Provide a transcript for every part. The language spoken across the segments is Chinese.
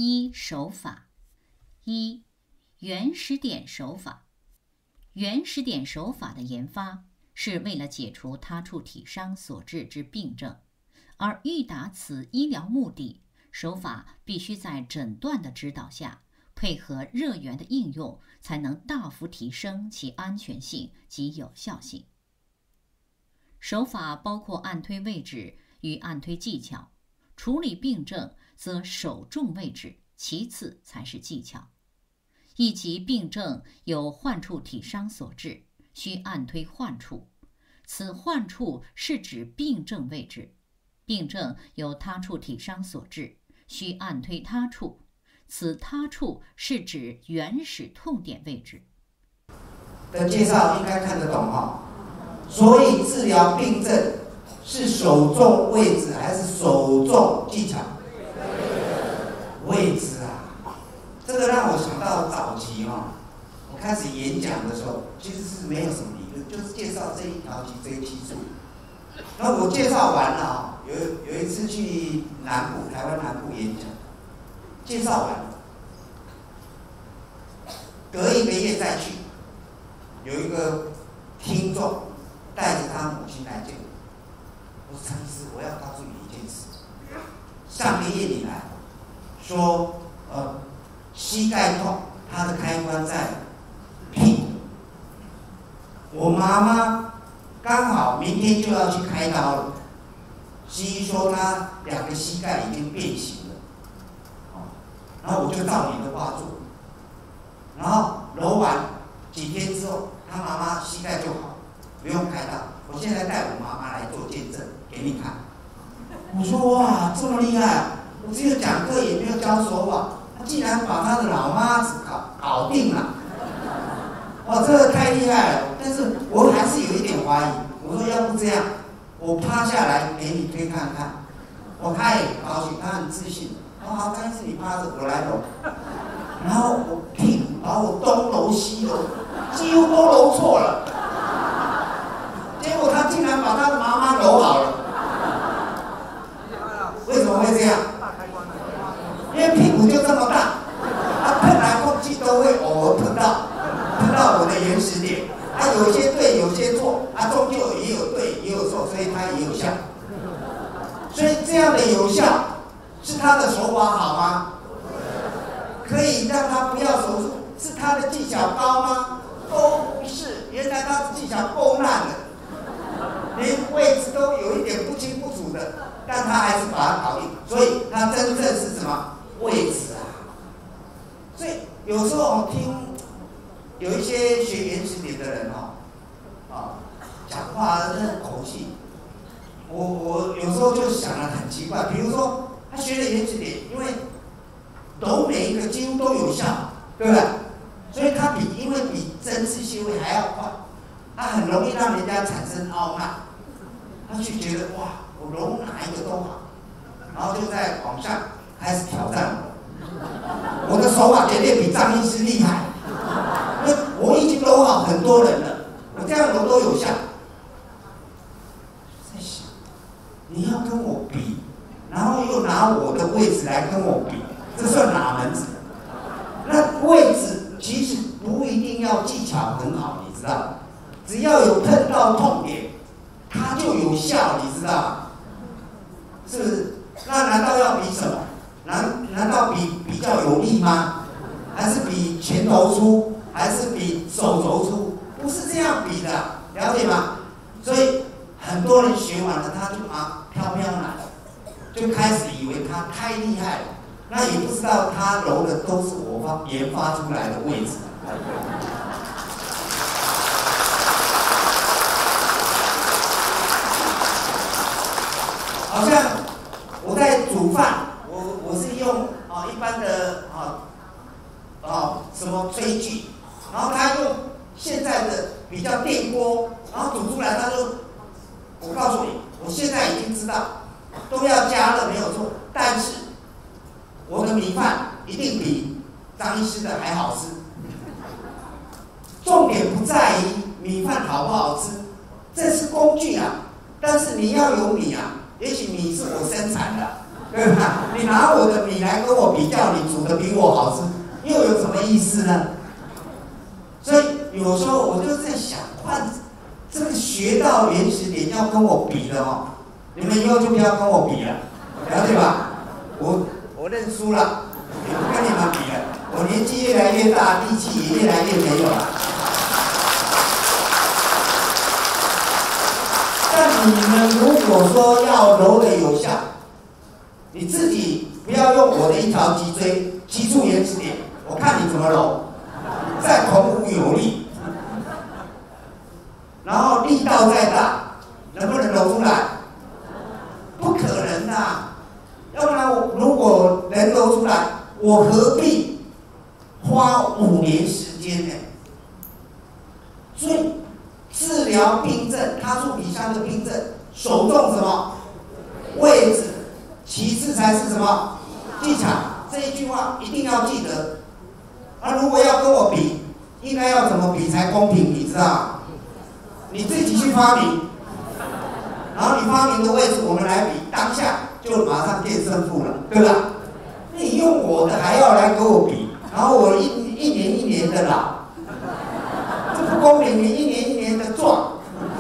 一手法。一、原始点手法。原始点手法的研发是为了解除他处体伤所致之病症，而欲达此医疗目的，手法必须在诊断的指导下，配合热源的应用，才能大幅提升其安全性及有效性。手法包括按推位置与按推技巧，处理病症则首重位置，其次才是技巧。一级病症有患处体伤所致，需按推患处，此患处是指病症位置；病症有他处体伤所致，需按推他处，此他处是指原始痛点位置。 的介绍应该看得懂哈。所以治疗病症是首重位置还是首重技巧？位置啊，这个让我想到早期我开始演讲的时候，其实是没有什么理论，就是介绍这一条这个技术。然后我介绍完了有一次去南部，台湾南部演讲，介绍完了，隔一个月再去，有一个听众带着他母亲来见我，我说：“陈医师，我要告诉你一件事，上个月你来，说膝盖痛，他的开关在屁股。我妈妈刚好明天就要去开刀了，西医说她2个膝盖已经变形了，然后我就照你的话做，然后揉完几天之后，他妈妈膝盖就好，不用开刀。我现在带我妈妈来做见证给你看。”我说：“哇，这么厉害！我只有讲课也没有教手法，他竟然把他的老妈子搞定了。哇，这个太厉害了！但是我还是有一点怀疑。我说要不这样，我趴下来给你推看看。他也高兴，他很自信。好，但是你趴着，我来揉。然后我屁股把我东揉西揉，几乎都揉错了。结果他竟然把他的妈妈揉好了。为什么会这样？因为屁股就这么大，碰来碰去都会偶尔碰到我的原始点。有些对，有些错，终究也有对也有错，所以它也有效。所以这样的有效，是他的手法好吗？可以让他不要手术，是他的技巧高吗？都不是，原来他的技巧够烂的，连位置都有一点不清不楚的，但他还是把它搞定。所以他真正是什么位置啊？所以有时候听有一些学原始点的人讲话那口气，我有时候就想得很奇怪。比如说他学了原始点，因为揉每一个几乎都有效，对不对？所以他因为比针刺穴位还要快，他很容易让人家产生傲慢，他就觉得哇，我揉哪一个都好，然后就在网上开始挑战我的手法绝对比张医师厉害，因为我已经揉好很多人了，我这样揉都有效。在想，你要跟我比，然后又拿我的位置来跟我比，这算哪门子？那位置其实不一定要技巧很好，你知道吗？只要有碰到痛点，它就有效，你知道吗？是不是？那难道要比什么？难道比较有力吗？还是比拳头粗？还是比手肘粗？不是这样比的，了解吗？所以很多人学完了，他就飘飘然，就开始以为他太厉害了，那也不知道他揉的都是我研发出来的位置。好像我在煮饭，我是用一般的什么炊具，然后他用现在的比较电锅，然后煮出来，他说：“我告诉你，我现在已经知道，都要加热没有错，但是我的米饭一定比张医师的还好吃。重点不在于米饭好不好吃，这是工具啊，但是你要有米啊。也许米是我生产的， 对吧？你拿我的米来跟我比较，你煮的比我好吃，又有什么意思呢？所以有时候我就在想，这个学到原始点要跟我比的哦，你们以后就不要跟我比了，了解吧？我认输了，也不跟你们比了。我年纪越来越大，力气也越来越没有了。但你们如果说要揉的有效，你自己不要用我的一条脊椎击出原始点，我看你怎么揉，再孔武有力，然后力道再大，能不能揉出来？不可能的、要不然如果能揉出来，我何必花5年时间呢？所以治疗病症，他处体香的病症，首重什么？位置，其次才是什么？技巧。这一句话一定要记得。如果要跟我比，应该要怎么比才公平？你知道？你自己去发明，然后你发明的位置我们来比，当下就马上见胜负了，对吧？你用我的还要来跟我比，然后我一年一年的老，这不公平！你一年一年的壮，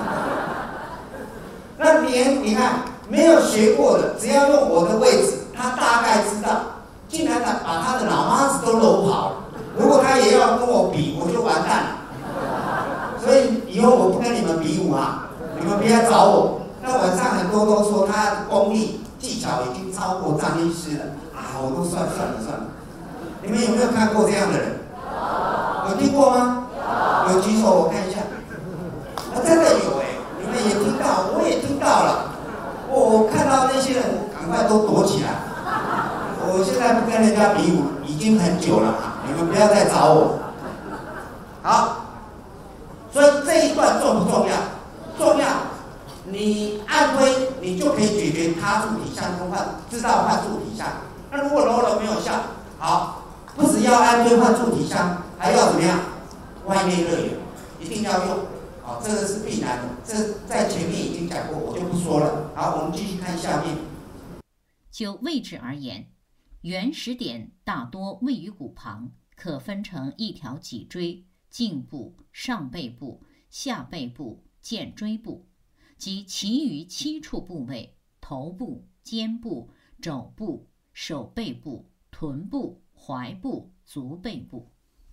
那你看没有学过的，只要用我的位置，他大概知道，竟然把他的老妈子都揉跑了。如果他也要跟我比，我就完蛋了。所以以后我不跟你们比武啊，你们不要找我。那晚上很多都说他的功力技巧已经超过张医师了啊，我都算了。你们有没有看过这样的人？有听过吗？有举手我看一下。真的有你们也听到，我也听到了。我看到那些人，我赶快都躲起来。我现在不跟人家比武，已经很久了啊，你们不要再找我。好，所以这一段重不重要？重要。你按推，你就可以解决他处体香跟知道换处体香。那如果揉了没有效，好，不只要按推换处体香，还要怎么样？外面热源一定要用，好，这个是必然的。这在前面已经讲过，我就不说了。好，我们继续看下面。 就位置而言，原始点大多位于骨旁，可分成一条脊椎、颈部、上背部、下背部、剑椎部。及其余7处部位：头部、肩部、肘部、手背部、臀部、踝部、足背部。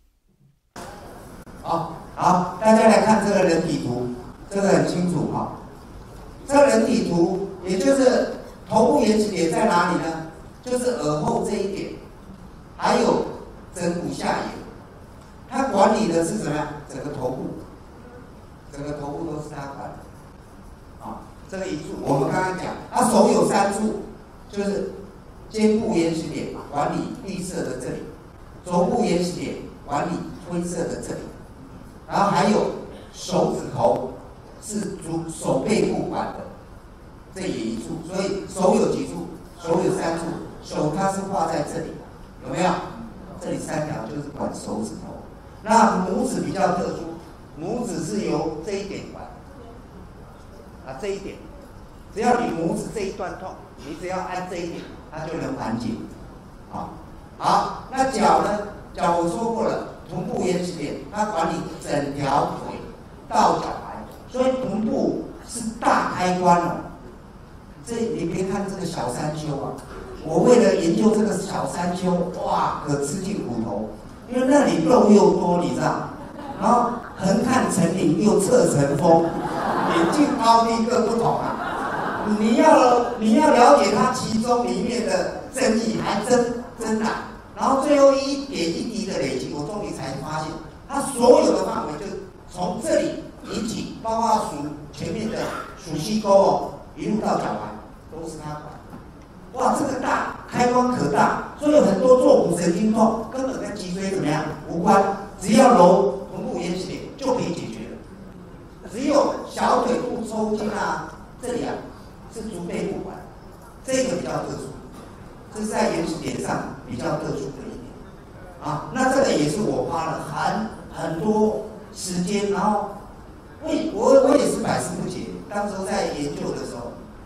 好，大家来看这个人体图，这个很清楚哈。这个人体图，也就是头部原始点在哪里呢？就是耳后这一点，还有枕骨下沿。它管理的是怎么样？整个头部都是它管的。这个一处我们刚刚讲，他手有3处，就是肩部原始点管理绿色的这里，肘部原始点管理灰色的这里，然后还有手指头是手背部管的，这也一处，所以手有几处？手有3处，手它是画在这里，有没有？这里3条就是管手指头。那拇指比较特殊，拇指是由这一点管。这一点，只要你拇指这一段痛，你只要按这一点，它就能缓解。好，那脚呢？脚我说过了，臀部原始点，它管理整条腿到脚踝，所以臀部是大开关哦。你别看这个小山丘啊，我为了研究这个小山丘，哇，可吃尽苦头，因为那里肉又多，你知道，然后横看成岭又侧成峰。眼镜高低各不同啊！你要了解它其中里面的争议，还真难。然后最后一点一滴的累积，我终于才发现，它所有的范围就从这里引起，包括前面的属膝沟哦，一路到脚踝，都是它管。哇，这个大开关可大，所以很多坐骨神经痛根本跟脊椎怎么样无关，只要揉臀部原始点就可以解决。只有小腿部抽筋啊，这里是足背部管，这个比较特殊，这是在原始点上比较特殊的一点那这个也是我花了很多时间，然后我也是百思不解。当时在研究的时候，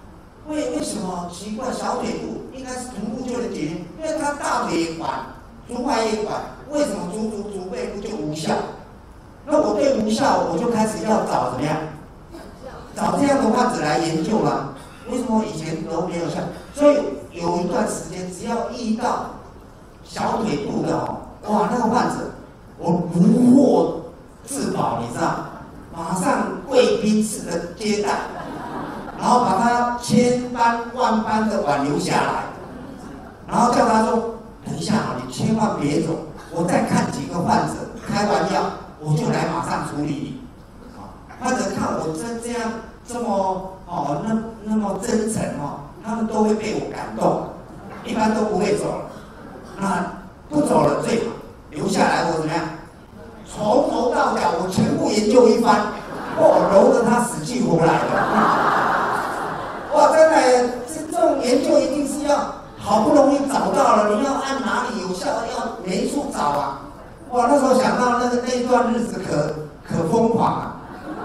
为什么奇怪？小腿肚应该是臀部就能解决，因为他大腿也管，足踝也管，为什么足背部就无效？那我对无效，我就开始要找怎么样？找这样的患者来研究了。为什么以前都没有效？所以有一段时间，只要遇到小腿肚的哇，那个患者我如获至宝，你知道，马上贵宾式的接待，然后把他千般万般的挽留下来，然后叫他说：“等一下啊，你千万别走，我再看几个患者，开完药我就来马上处理你。”患者看我这样这么那么真诚他们都会被我感动，一般都不会走了。那不走了最好，留下来我怎么样？从头到脚我全部研究一番，揉得他死去活来的。哇，真的，这种研究一定是要好不容易找到了，你要按哪里有效，要每一处找啊。哇，那时候想到那一段日子可疯狂啊。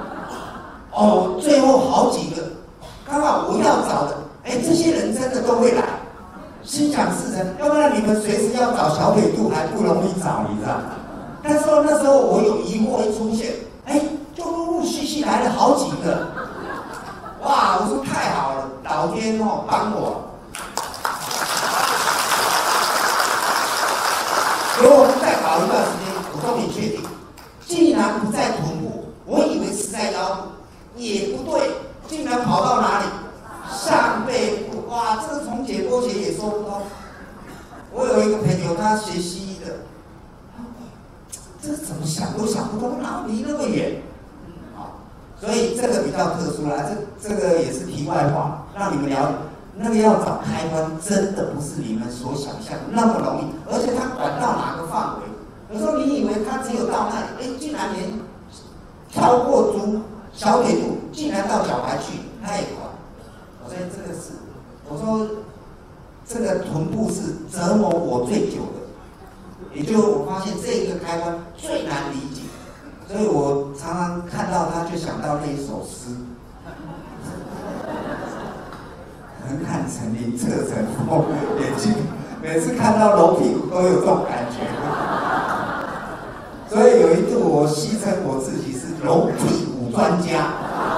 最后好几个，刚好我要找的，这些人真的都会来，心想事成。要不然你们随时要找小腿肚还不容易找，你知道？但是那时候我有疑惑一出现，就陆陆续续来了好几个，哇！我说太好了，老天帮我。如果再搞一段时间，我终于确定，既然不在臀部，我以为是在腰部。也不对，竟然跑到哪里？上背部，哇！这个从解剖学也说不通。我有一个朋友，他学西医的，这怎么想都想不通，哪离那么远？所以这个比较特殊啦，这个也是题外话，让你们了解，那个要找开关，真的不是你们所想象的那么容易，而且它管到哪个范围？有时候你以为它只有到那里，竟然连超过小腿肚竟然到脚踝去，他也管。所以这个是，我说这个臀部是折磨我最久的，也就我发现这一个开关最难理解，所以我常常看到他就想到那一首诗：横看成岭侧成峰，眼睛每次看到龙屁股都有这种感觉。所以有一度我戏称我自己是龙屁股专家。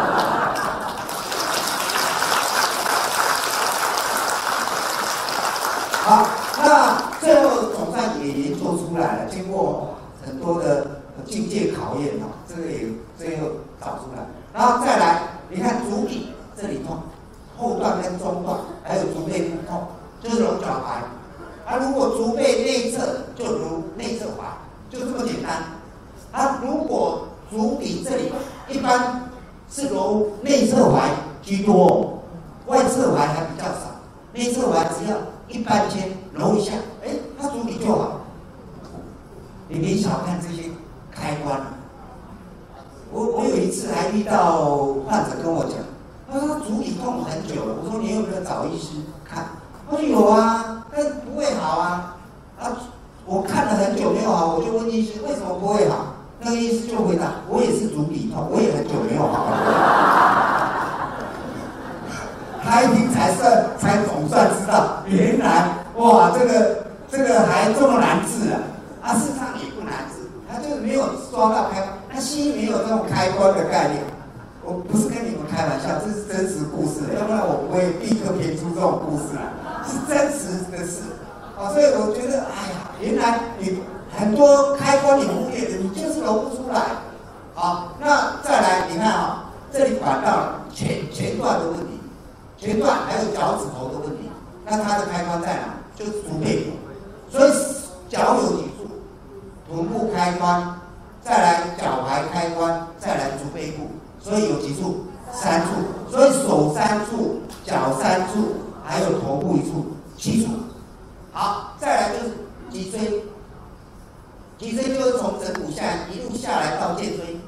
好，那最后总算也研究出来了，经过很多的境界考验这个也最后找出来。然后再来，你看足底这里痛，后段跟中段，还有足背部痛，就是揉脚踝。如果足背内侧就揉内侧踝，就这么简单。如果足底这里一般是揉内侧踝居多，外侧踝还比较少。内侧踝只要一般肩揉一下，它足底就好。你别小看这些开关。我有一次还遇到患者跟我讲，他说他足底痛很久了。我说你有没有找医师看？他说有啊，但不会好啊。我看了很久没有好，我就问医师为什么不会好？那个医师就回答：我也是足底痛，我也很久没有好了。他一听才总算知道，原来哇，这个还这么难治啊！事实上也不难治，他就是没有抓到开关。那西医没有这种开关的概念。我不是跟你们开玩笑，这是真实故事，要不然我不会立刻编出这种故事来，是真实的事。所以我觉得，原来你很多开关你忽略的，你就是揉不出来。好，那再来，你看这里管到了前段的问题。前段还有脚趾头的问题，那它的开关在哪？就是足背部。所以脚有几处？臀部开关，再来脚踝开关，再来足背部。所以有几处？3处。所以手3处，脚3处，还有头部1处，7处。好，再来就是脊椎。脊椎就是从枕骨下一路下来到肩椎。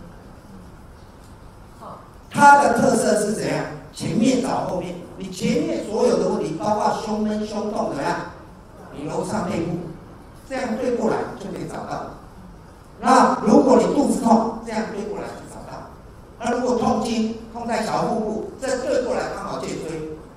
它的特色是怎样？前面找后面，你前面所有的问题，包括胸闷、胸痛怎么样？你揉上背部，这样对过来就可以找到。那如果你肚子痛，这样对过来就找到。那如果痛经，痛在小腹部，这对过来刚好肩椎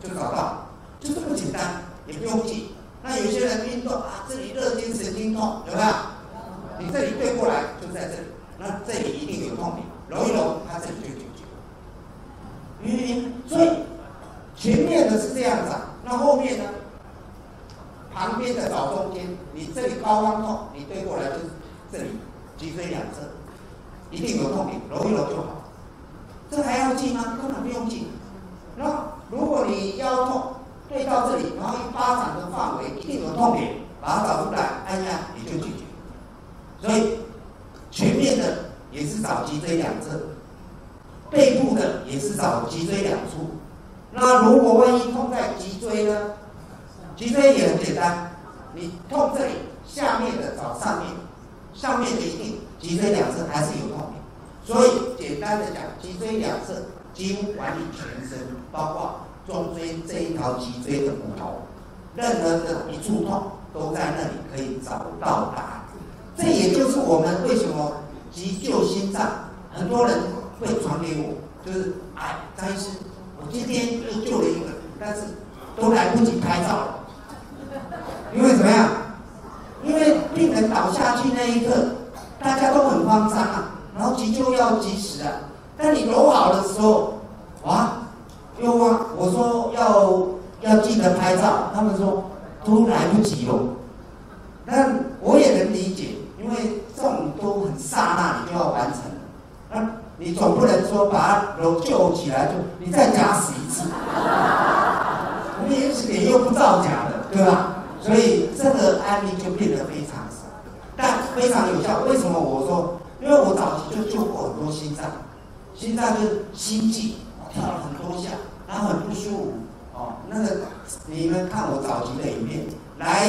就找到，就这么简单，也不用记。那有些人运动啊，这里热经神经痛，有没有？你这里对过来就在这里，那这里一定有痛点，揉一揉，它这里就解决。所以前面的是这样子啊，那后面呢？旁边的找中间，你这里高方痛，你对过来就是这里脊椎两侧，一定有痛点，揉一揉就好。这还要记吗？根本不用记。那如果你腰痛，对到这里，然后一巴掌的范围一定有痛点，把它找出来，按压也就解决。所以前面的也是找脊椎两侧，背部的也是找脊椎两处。那如果万一痛在脊椎呢？脊椎也很简单，你痛这里，下面的找上面，上面的一定脊椎两侧还是有痛点。所以简单的讲，脊椎两侧几乎管理全身，包括中椎这一条脊椎的骨头，任何的一处痛都在那里可以找到答案。这也就是我们为什么急救心脏，很多人会传给我，就是张医师，我今天又救了一个，但是都来不及拍照了。因为怎么样？因为病人倒下去那一刻，大家都很慌张啊，然后急救要及时啊。但你揉好的时候，又我说要记得拍照，他们说都来不及了。但我也能理解，因为这种都很刹那，你就要完成了。那你总不能说把它揉救起来，就你再假死一次，我们原始点又不造假的，对吧？所以这个案例就变得非常少，但非常有效。为什么我说？因为我早期就救过很多心脏就是心悸，跳了很多下，然后很不舒服。那个你们看我早期的影片，来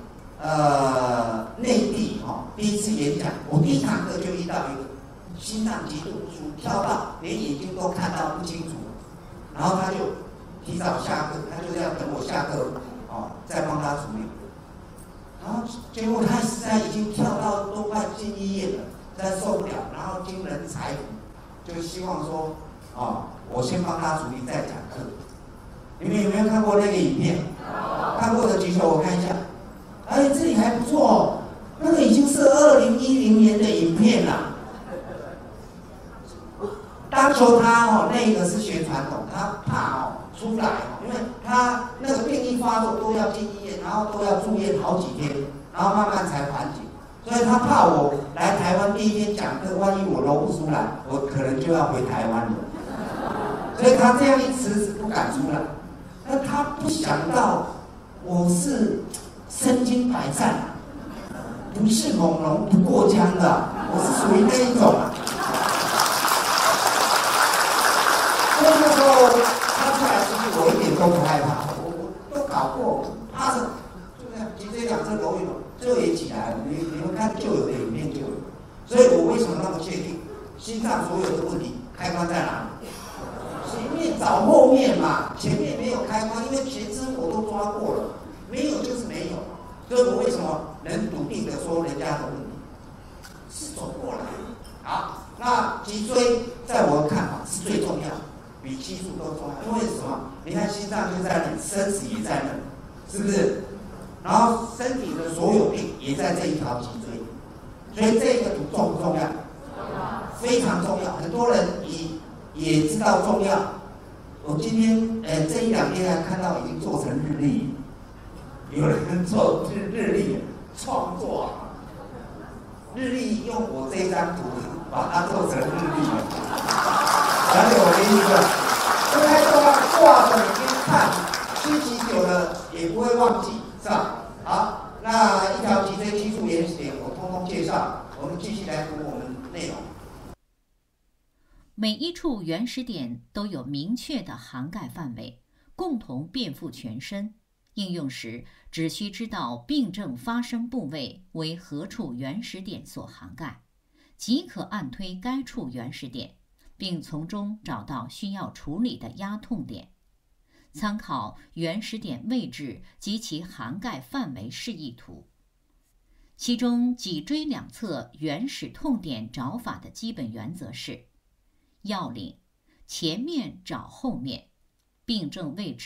内地第一次演讲，我第一堂课就遇到一个心脏极度不舒服，跳到连眼睛都看到不清楚，然后他就提早下课，他就要等我下课。再帮他处理，然后结果他实在已经跳到都快进医院了，实在受不了，然后经人裁缝就希望说，我先帮他处理再讲课。你们有没有看过那个影片？看过的举手，我看一下。这里还不错哦，那个已经是2010年的影片了。当初他那个是学传统，他怕出来，因为他那个病一发作都要进医院，然后都要住院好几天，然后慢慢才缓解。所以他怕我来台湾第一天讲课，万一我揉不出来，我可能就要回台湾了。所以他这样一迟不敢出来。那他不想到我是身经百战，不是猛龙不过江的，我是属于那一种。所以那时候他出来，其实我一点都不害怕，我都搞过，趴着就这样，脊椎两侧揉一揉，最后也起来了。你们看旧有的影片就有。所以我为什么那么确定，心脏所有的问题开关在哪里？前面找后面嘛，前面没有开关，因为全身我都抓过了，没有就是没有。所以我为什么能笃定的说人家的问题是走过来？好，那脊椎在我的看法是最重要，比技术都重要。因为什么？你看心脏就在那里，生死也在那里，是不是？然后身体的所有病也在这一条脊椎，所以这个重不重要？非常重要。很多人也知道重要。我今天这一两天还看到已经做成日历，有人做日历创作日历，用我这张图把它做成日历了，了解我的意思吗？这太重要，挂着你去看，学习久了也不会忘记，是吧？好，那一条脊椎基础原始点我通通介绍，我们继续来读我们内容。 每一处原始点都有明确的涵盖范围，共同遍覆全身。应用时只需知道病症发生部位为何处原始点所涵盖，即可按推该处原始点，并从中找到需要处理的压痛点。参考原始点位置及其涵盖范围示意图。其中脊椎两侧原始痛点找法的基本原则是：要领前面找后面，病症位置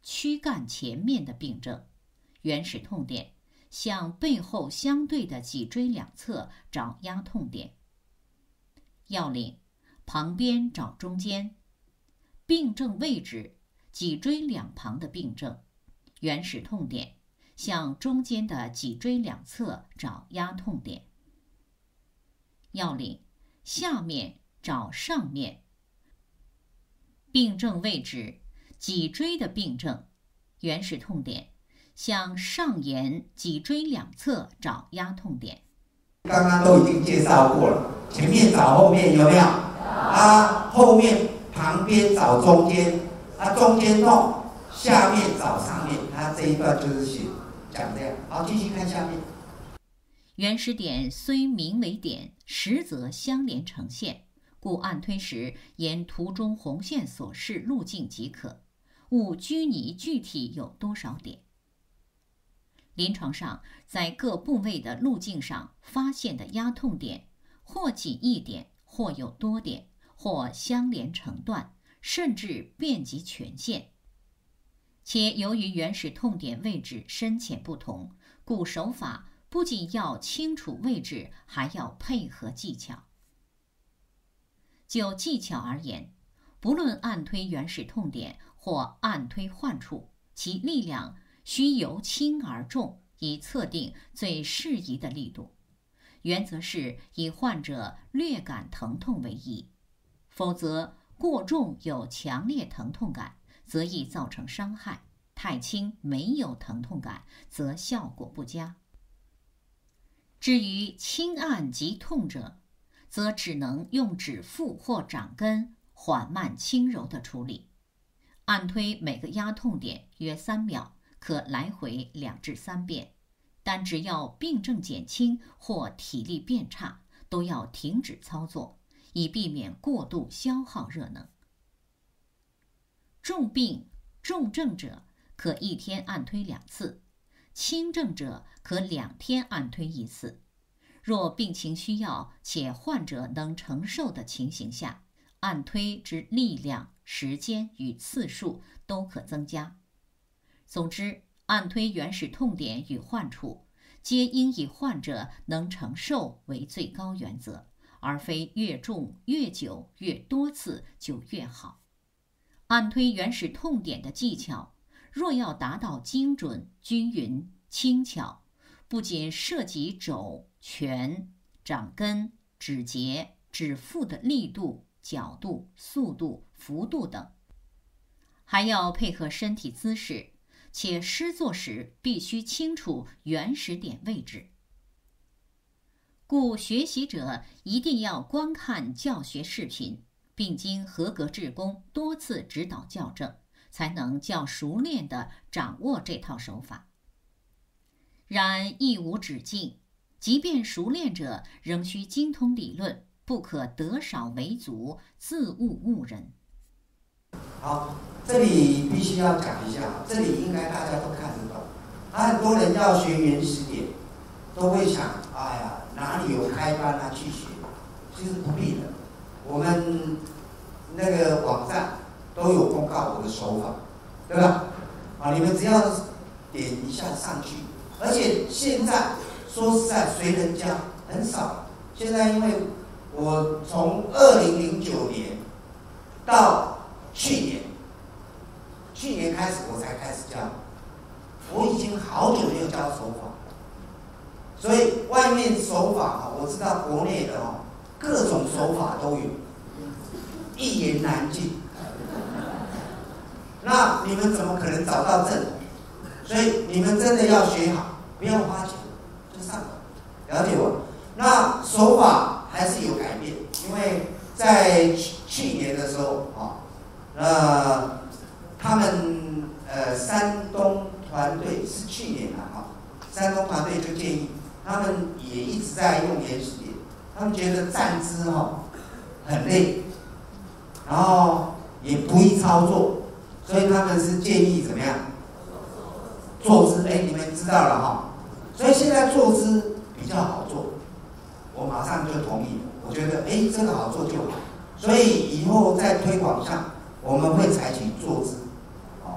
躯干前面的病症。原始痛点向背后相对的脊椎两侧找压痛点。要领：旁边找中间。病症位置：脊椎两旁的病症。原始痛点向中间的脊椎两侧找压痛点。要领：下面找上面。病症位置：脊椎的病症。原始痛点向上沿脊椎两侧找压痛点。 刚刚都已经介绍过了，前面找后面有没有？啊，后面旁边找中间，啊中间痛，下面找上面。他这一段就是讲这样。好，继续看下面。 原始点虽名为点，实则相连成线，故按推时沿图中红线所示路径即可，勿拘泥具体有多少点。临床上，在各部位的路径上发现的压痛点，或仅一点，或有多点，或相连成段，甚至遍及全线。且由于原始痛点位置深浅不同，故手法不仅要清楚位置，还要配合技巧。就技巧而言，不论按推原始痛点或按推患处，其力量需由轻而重，以测定最适宜的力度。原则是以患者略感疼痛为宜，否则过重有强烈疼痛感，则易造成伤害；太轻没有疼痛感，则效果不佳。至于轻按即痛者，则只能用指腹或掌根缓慢轻柔的处理。按推每个压痛点约3秒，可来回2至3遍，但只要病症减轻或体力变差，都要停止操作，以避免过度消耗热能。重病重症者可1天按推2次，轻症者可2天按推1次。若病情需要且患者能承受的情形下，按推之力量、时间与次数都可增加。总之，按推原始痛点与患处，皆应以患者能承受为最高原则，而非越重越久越多次就越好。按推原始痛点的技巧，若要达到精准、均匀、轻巧，不仅涉及肘、拳、掌根、指节、指腹的力度、角度、速度、幅度等，还要配合身体姿势，且施作时必须清楚原始点位置。故学习者一定要观看教学视频，并经合格志工多次指导校正，才能较熟练地掌握这套手法。然亦无止境，即便熟练者仍需精通理论，不可得少为足，自误误人。 好，这里必须要讲一下，这里应该大家都看得懂。很多人要学原始点，都会想，哎呀，哪里有开班啊去学？其实不必的，我们那个网站都有公告我的手法，对吧？啊，你们只要点一下上去。而且现在说实在，随人教很少。现在因为我从2009年到去年开始我才开始教，我已经好久没有教手法，所以外面手法我知道国内的各种手法都有，一言难尽。那你们怎么可能找到正统？所以你们真的要学好，不要花钱，就上手，了解我。那手法还是有改变，因为在去年的时候他们山东团队是去年的山东团队就建议，他们也一直在用原始点，他们觉得站姿很累，然后也不易操作，所以他们是建议怎么样？坐姿，你们知道了所以现在坐姿比较好做，我马上就同意了。我觉得这个好做就好，所以以后在推广上我们会采取坐姿，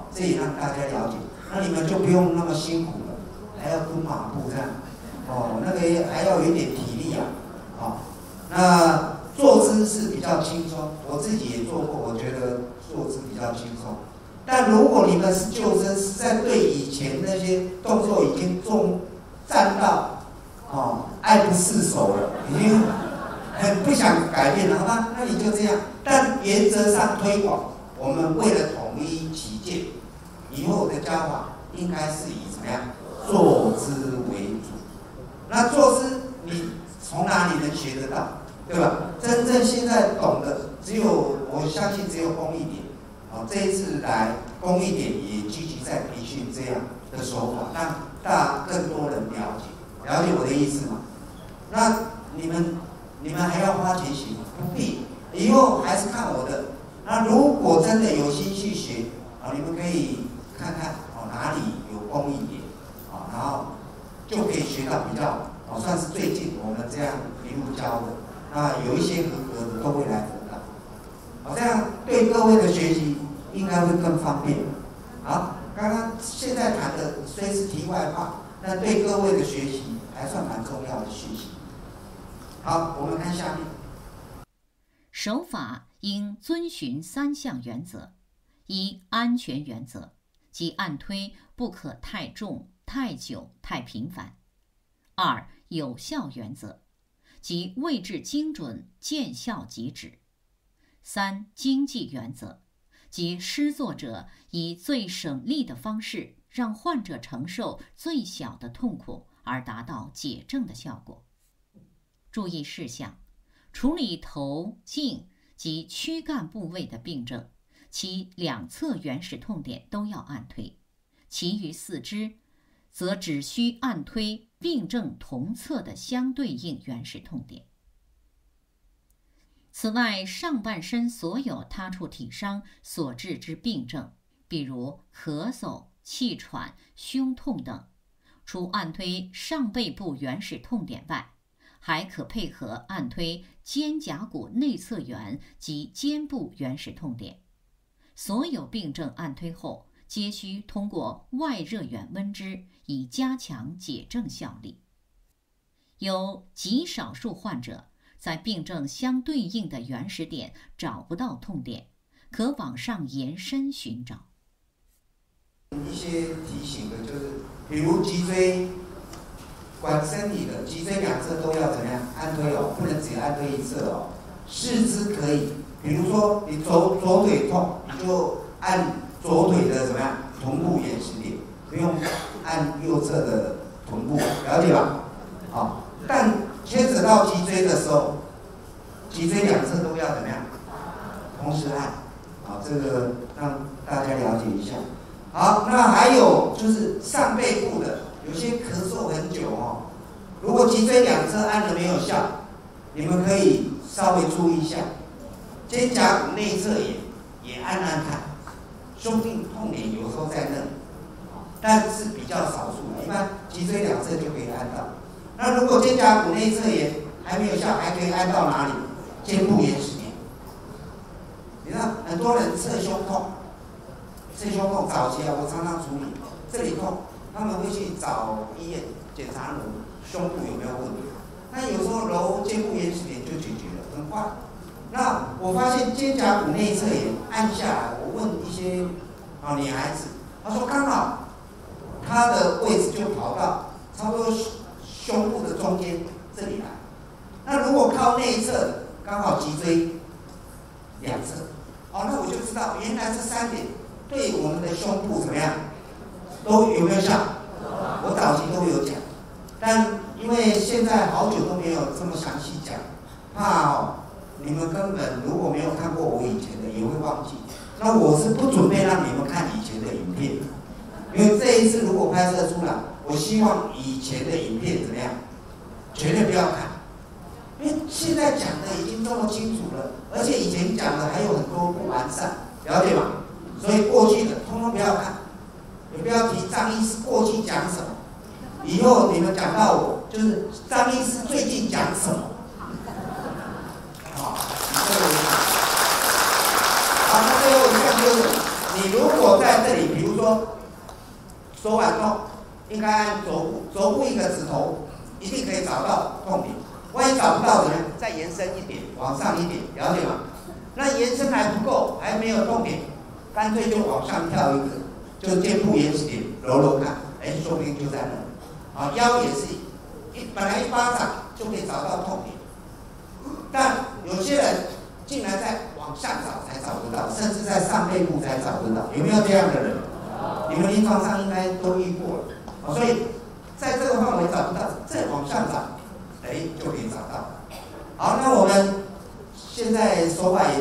这也让大家了解。那你们就不用那么辛苦了，还要蹲马步这样，那个还要有一点体力啊，那坐姿是比较轻松，我自己也做过，我觉得坐姿比较轻松。但如果你们是救生，实在对以前那些动作已经站到爱不释手了，已经很不想改变了，好吧？那你就这样。但原则上推广，我们为了统一起见，以后的教法应该是以怎么样坐姿为主。那坐姿你从哪里能学得到？对吧？真正现在懂的我相信只有公益点。这一次来公益点也积极在培训这样的手法，让更多人了解我的意思嘛。那你们还要花钱学？不必，以后还是看我的。那如果真的有心去学你们可以看看哪里有公益点然后就可以学到比较算是最近我们这样一路教的。那有一些合格的都会来辅导，这样对各位的学习应该会更方便。好，刚刚现在谈的虽是题外话，但对各位的学习还算蛮重要的学习。好，我们看下面。 手法应遵循3项原则：一、安全原则，即按推不可太重、太久、太频繁；二、有效原则，即位置精准、见效即止；三、经济原则，即施作者以最省力的方式让患者承受最小的痛苦，而达到解症的效果。注意事项：处理头、颈及躯干部位的病症，其两侧原始痛点都要按推，其余四肢则只需按推病症同侧的相对应原始痛点。此外，上半身所有他处体伤所致之病症，比如咳嗽、气喘、胸痛等，除按推上背部原始痛点外，还可配合按推肩胛骨内侧缘及肩部原始痛点。所有病症按推后，皆需通过外热源温之，以加强解症效力。有极少数患者在病症相对应的原始点找不到痛点，可往上延伸寻找。 一些提醒的就是，比如脊椎管身体的脊椎两侧都要怎么样按推不能只按推一侧四肢可以，比如说你左腿痛，你就按左腿的怎么样臀部原始点，不用按右侧的臀部，了解吧？但牵扯到脊椎的时候，脊椎两侧都要怎么样同时按，这个让大家了解一下。好，那还有就是上背部的，有些咳嗽很久如果脊椎两侧按了没有效，你们可以稍微注意一下，肩胛骨内侧也按按看，胸病痛点有时候在那里，但是比较少数，一般脊椎两侧就可以按到。那如果肩胛骨内侧也还没有效，还可以按到哪里？肩部原始点。你看很多人侧胸痛早期我常常处理，这里痛，他们会去找医院检查胸部有没有问题。那有时候揉肩部原始点就解决了，很快。那我发现肩胛骨内侧也按下来，我问一些女孩子，她说刚好她的位置就跑到差不多胸部的中间这里来。那如果靠内侧的，刚好脊椎两侧，那我就知道原来这3点对我们的胸部怎么样，都有没有效？我早期都有讲，但因为现在好久都没有这么详细讲，怕你们根本如果没有看过我以前的也会忘记。那我是不准备让你们看以前的影片，因为这一次如果拍摄出来，我希望以前的影片怎么样，绝对不要看，因为现在讲的已经这么清楚了，而且以前讲的还有很多不完善，了解吗？所以过去的通通不要看，也不要提张医师过去讲什么，以后你们讲到我，就是张医师最近讲什么，好，那最后一项就是你你如果在这里，比如说手腕痛，应该按肘部一个指头，一定可以找到痛点。万一找不到的呢，再延伸一点，往上一点，了解吗？那延伸还不够，还没有痛点，干脆就往上跳一个，就肩部延迟点，揉揉看，说不定就在那。啊，腰也是，本来一巴掌就可以找到痛点，但有些人竟然在往下找才找得到，甚至在上背部才找得到，有没有这样的人？你们临床上应该都遇过了。所以在这个范围找不到，再往上找，就可以找到。好，那我们现在手法也